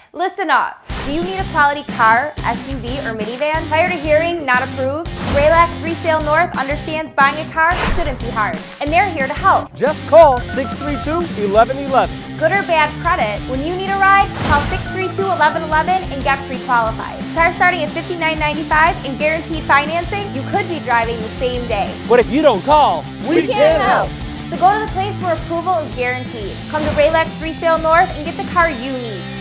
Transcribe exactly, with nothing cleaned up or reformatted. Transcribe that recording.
Listen up. Do you need a quality car, S U V, or minivan? Tired of hearing not approved? Ray Laks Resale North understands buying a car shouldn't be hard, and they're here to help. Just call six three two, one one one one. Good or bad credit, when you need a ride, call six three two, one one one one and get pre-qualified. Cars starting at fifty-nine ninety-five and guaranteed financing, you could be driving the same day. But if you don't call, we, we can't help. So go to the place where approval is guaranteed. Come to Ray Laks Resale North and get the car you need.